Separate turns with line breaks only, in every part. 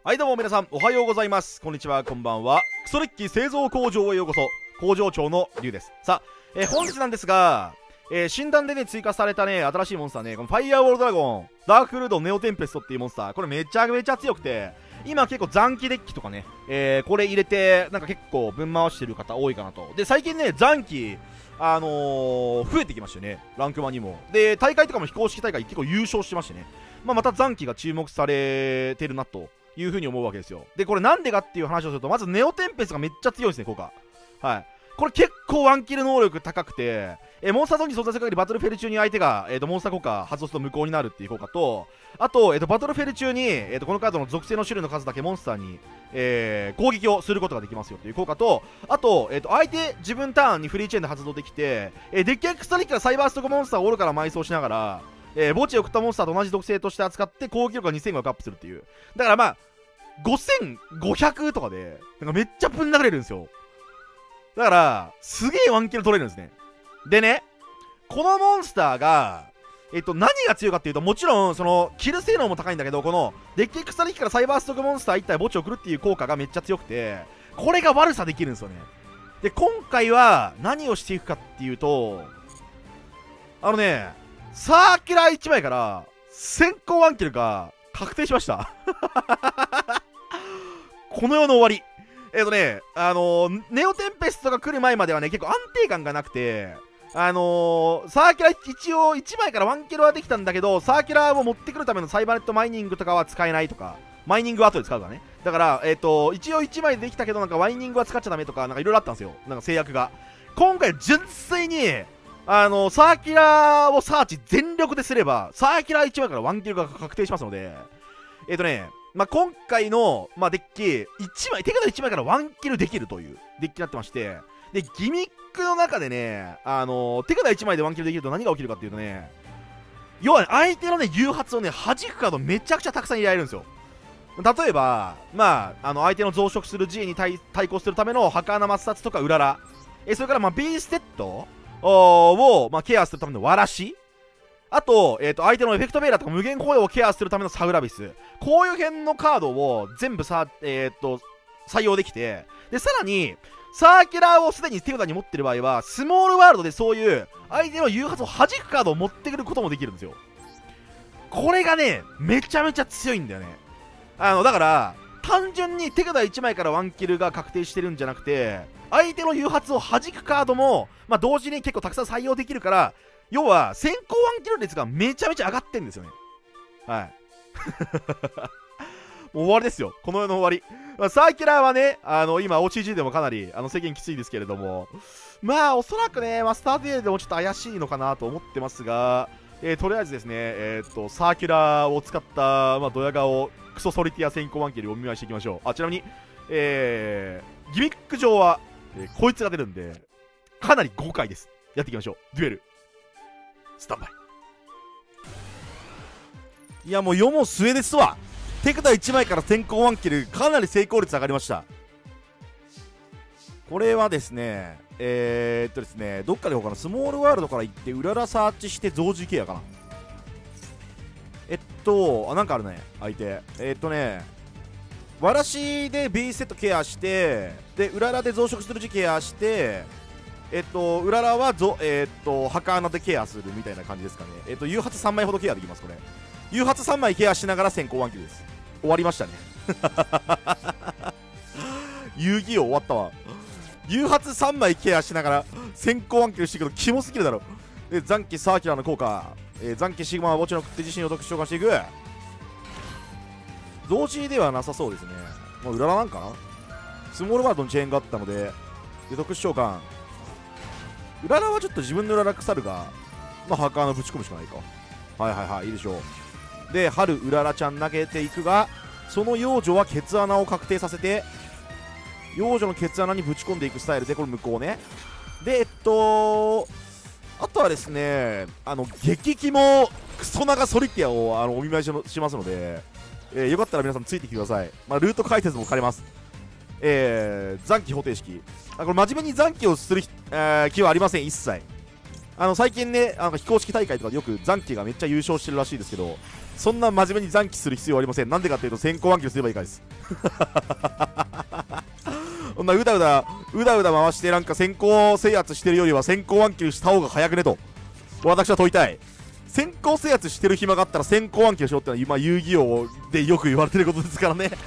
はいどうも皆さんおはようございます。こんにちは、こんばんは。クソデッキ製造工場へようこそ。工場長のリュウです。さあ、本日なんですが、診断でね追加されたね新しいモンスターね、このファイアウォールドラゴンダークルードネオテンペストっていうモンスター、これめちゃめちゃ強くて、今結構残機デッキとかね、これ入れてなんか結構分回してる方多いかなと。で最近ね残機増えてきましたよね、ランクマにも。で大会とかも非公式大会結構優勝してましてね、また残機が注目されてるなという風に思うわけですよ。でこれなんでかっていう話をすると、まずネオテンペストがめっちゃ強いですね、効果。はい、これ結構ワンキル能力高くて、モンスターゾーンに存在する限りバトルフェル中に相手が、モンスター効果発動すると無効になるっていう効果と、あと、バトルフェル中に、このカードの属性の種類の数だけモンスターに、攻撃をすることができますよっていう効果と、あと、相手自分ターンにフリーチェーンで発動できて、デッキエクストラデッキからサイバーストックモンスターをオールから埋葬しながら、墓地を送ったモンスターと同じ属性として扱って攻撃力が2500アップするっていう。だからまあ5500とかでなんかめっちゃぶん殴れるんですよ。だからすげえワンキル取れるんですね。でね、このモンスターが何が強いかっていうと、もちろんそのキル性能も高いんだけど、このデッキエクストラデッキからサイバーストックモンスター1体墓地を送るっていう効果がめっちゃ強くて、これが悪さできるんですよね。で今回は何をしていくかっていうと、サーキュラー1枚から先行ワンキルが確定しましたこの世の終わり。ネオテンペストが来る前まではね結構安定感がなくて、サーキュラー一応1枚からワンキルはできたんだけど、サーキュラーを持ってくるためのサイバーネットマイニングとかは使えないとか、マイニングは後で使うからね。だから一応1枚でできたけどなんかワイニングは使っちゃダメとかなんかいろいろあったんですよ、なんか制約が。今回純粋にサーキュラーをサーチ全力ですればサーキュラー1枚からワンキルが確定しますので、今回の、デッキ1枚手札1枚からワンキルできるというデッキになってまして、でギミックの中でね、手札1枚でワンキルできると何が起きるかっていうとね、要はね相手のね誘発をね弾くカードめちゃくちゃたくさん入れられるんですよ。例えば相手の増殖する G に対抗するための儚抹殺とかうらら、それからビーステッドを、ケアするためのわらし、あと、相手のエフェクトベーラーとか無限保養をケアするためのサウラビス、こういう辺のカードを全部採用できて、でさらにサーキュラーをすでに手札に持ってる場合はスモールワールドでそういう相手の誘発を弾くカードを持ってくることもできるんですよ。これがねめちゃめちゃ強いんだよね。だから単純に手札1枚からワンキルが確定してるんじゃなくて、相手の誘発を弾くカードも、同時に結構たくさん採用できるから、要は先行ワンキル率がめちゃめちゃ上がってんですよね。はいもう終わりですよ、この世の終わり。サーキュラーはね今 OCG でもかなり制限きついですけれども、おそらくねマスターデーでもちょっと怪しいのかなと思ってますが、とりあえずですねサーキュラーを使った、ドヤ顔クソソリティア先行ワンキルをお見舞いしていきましょう。ちなみにギミック上は、こいつが出るんでかなり豪快です。やっていきましょう。デュエルスタンバイ。いやもう世も末ですわ。手札1枚から先行ワンキルかなり成功率上がりました。これはですねですね、どっかでほかな、スモールワールドから行ってうららサーチして増持ケアかな。なんかあるね相手。わらしで B セットケアして、でうららで増殖する時ケアして、うららはハカーナでケアするみたいな感じですかね。誘発3枚ほどケアできます。これ誘発3枚ケアしながら先行ワンキルです。終わりましたね遊戯王終わったわ。誘発3枚ケアしながら先行ワンキルしてくる、キモすぎるだろ。で残機サーキュラーの効果、残機シグマは墓地の食って自身を特殊召喚していく。同時ではなさそうですね。うららなんかな。スモールワールドのチェーンがあったので特殊召喚。うららはちょっと自分のうらら腐るがハカーのぶち込むしかないか。いいでしょう。で春うららちゃん投げていくが、その幼女はケツ穴を確定させて幼女のケツ穴にぶち込んでいくスタイルで、これ無効ね。であとはですね激キモクソ長ソリティアをお見舞いしますので、よかったら皆さんついてきてください。ルート解説も兼ねます。残機方程式。これ真面目に残機をする気はありません、一切。 最近ね、非公式大会とかでよく残機がめっちゃ優勝してるらしいですけど、そんな真面目に残機する必要はありません。なんでかっていうと先行暗記すればいいからです。そんなうだうだ回してなんか先行制圧してるよりは先行暗記した方が早くねと私は問いたい。先行制圧してる暇があったら先行暗記をしろってのは今遊戯王でよく言われてることですからね。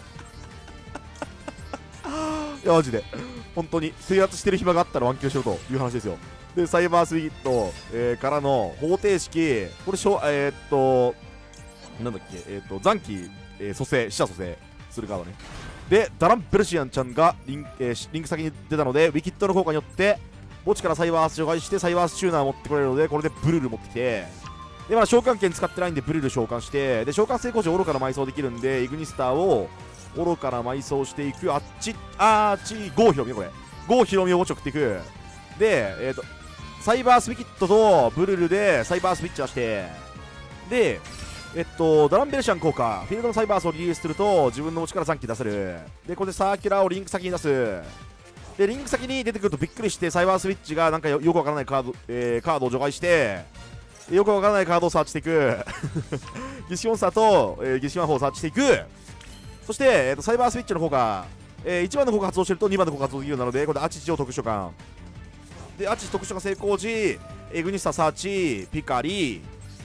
いやマジで本当に制圧してる暇があったら暗記をしろという話ですよ。でサイバースウィット、からの方程式、これなんだっけ、残機、蘇生、死者蘇生する側ね。でダラン・ベルシアンちゃんがリンク先に出たので、ウィキッドの効果によって墓地からサイバース除外してサイバースチューナーを持ってこれるので、これでブルル持ってきて、でまだ召喚権使ってないんでブルル召喚して、で召喚成功時愚かな埋葬できるんで、イグニスターを愚かな埋葬していく。ゴーヒロミよ、これゴーヒロミを墓地送っていく。でサイバースウィキッドとブルルでサイバースイッチ出して、でダランベルシャン効果、フィールドのサイバースをリリースすると自分の持ちから残機出せる。でこれでサーキュラーをリンク先に出す。でリンク先に出てくるとびっくりして、サイバースイッチがなんかよくわからないカードを除外して、よくわからないカードをサーチしていく。ギシモンスターと、ギシマンホをサーチしていく。そして、サイバースイッチの効果、1番の効果発動してると2番の効果発動できるようなので、これでアチチを特殊召喚。でアチチ特殊召喚成功時、エグニスタサーチピカリ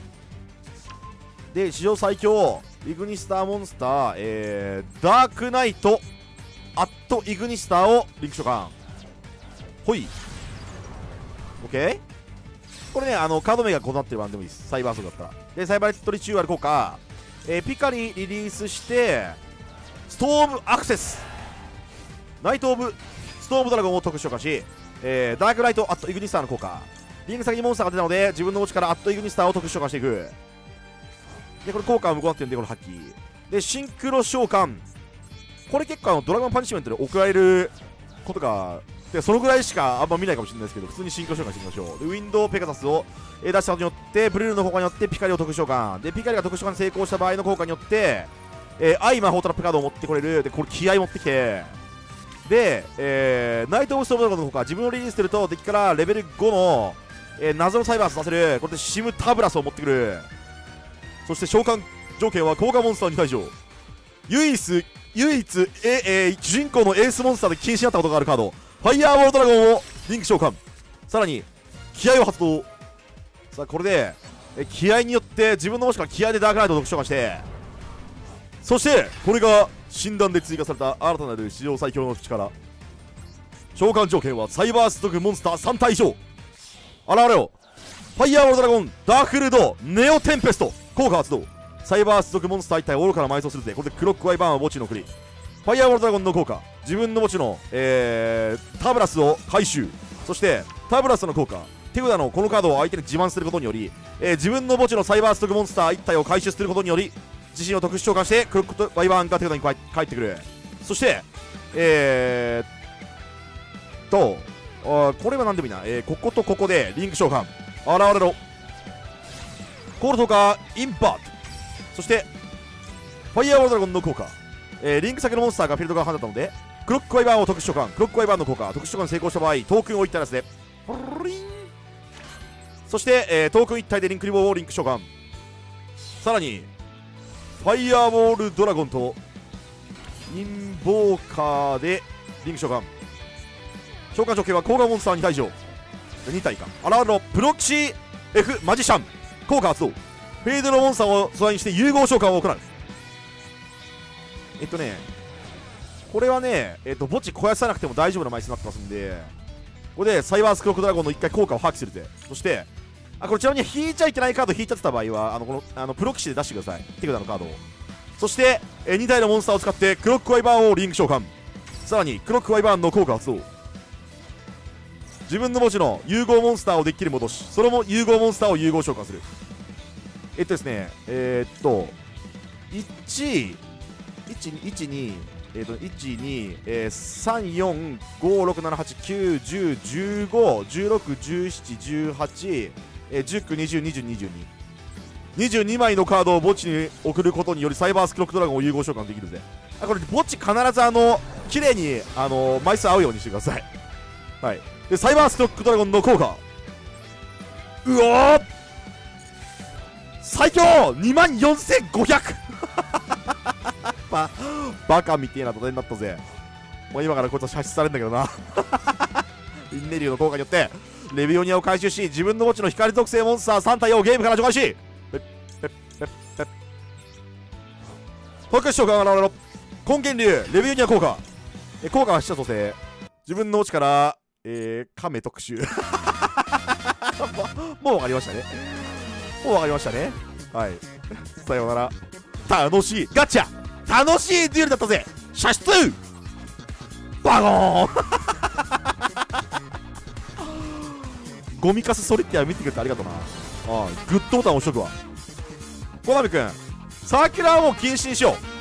で史上最強イグニスターモンスター、ダークナイトアットイグニスターをリンク召喚。ほい OK。 これねカード名が異なってる版でもいいです。サイバーソーだったら。でサイバーレットリチューアル効果、ピカリリリースしてストームアクセスナイトオブストームドラゴンを特殊召喚し、ダークナイトアットイグニスターの効果、リンク先にモンスターが出たので自分の墓地からアットイグニスターを特殊召喚していく。でこれ効果は無効になってるんでこれ発揮でシンクロ召喚。これ結構ドラゴンパニッシュメントで送られることがでそのぐらいしかあんま見ないかもしれないですけど、普通にシンクロ召喚していきましょう。でウィンドウペガサスを出したことによってブルールの効果によってピカリを特殊召喚で、ピカリが特殊召喚に成功した場合の効果によってアイ魔法トラップカードを持ってこれる。でこれ気合持ってきて、で、ナイト・オブ・ストームドラゴンの効果、自分をリリースすると敵からレベル5の、謎のサイバース出せる。これでシムタブラスを持ってくる。そして召喚条件は高価モンスターに対処。唯一、主人公のエースモンスターで禁止になったことがあるカードファイヤーウォールドラゴンをリンク召喚。さらに気合を発動。さあこれで気合によって自分のもしくは気合でダークナイトを特殊召喚して、そしてこれが診断で追加された新たなる史上最強の力。召喚条件はサイバース族モンスター3体以上現れよ。ファイヤーウォールドラゴンダークルードネオテンペスト効果発動。サイバース族モンスター1体を愚かな埋葬するぜ。これでクロックワイバーンを墓地に送り、ファイヤーウォールドラゴンの効果、自分の墓地の、タブラスを回収。そしてタブラスの効果、手札のこのカードを相手に自慢することにより、自分の墓地のサイバース族モンスター1体を回収することにより自身を特殊召喚してクロックワイバーンが手札に返ってくる。そしてこれは何でもいいな、こことここでリンク召喚現れろ。コールとかインパート。そしてファイヤーウォールドラゴンの効果、リンク先のモンスターがフィールド側半だったのでクロックワイバーンを特殊召喚。クロックワイバーンの効果、特殊召喚成功した場合トークンを1体出すで、そして、トークン1体でリンクリボーをリンク召喚。さらにファイヤーウォールドラゴンとインボーカーでリンク召喚。召喚条件は高価モンスターに対処2体か。現れろプロキシー F マジシャン効果発動。フェードのモンスターを素材にして融合召喚を行う。これはね墓地肥やさなくても大丈夫な枚数になってますんで、これでサイバースクロックドラゴンの1回効果を破棄するぜ。そしてこれちなみに引いちゃいけないカード引いちゃってた場合はこのプロキシで出してください、手札のカードを。そして2体のモンスターを使ってクロックワイバーンをリンク召喚。さらにクロックワイバーンの効果発動。自分の墓地の融合モンスターをデッキに戻し、その融合モンスターを融合召喚する。ですね123456789101112181920202222枚のカードを墓地に送ることによりサイバースクロックドラゴンを融合召喚できるぜ。これ墓地必ず綺麗に枚数合うようにしてください。はい。でサイバースクロックドラゴンの効果、 うおー、最強24500バカみてえな土手になったぜ。もう今からこいつは射出されるんだけどなインネリューの効果によってレビオニアを回収し、自分の墓地の光属性モンスター3体をゲームから除外し、保育士召喚が現れろ。根源流レビオニア効果。効果は死者蘇生。自分の墓地から亀特集もう分かりましたね。もう分かりましたね。はいさようなら。楽しいガチャ、楽しいデュエルだったぜ。射出バゴーンゴミカスソリティア見てくれてありがとうな。グッドボタン押しとくわ。コナミくん、サーキュラーを禁止にしよう。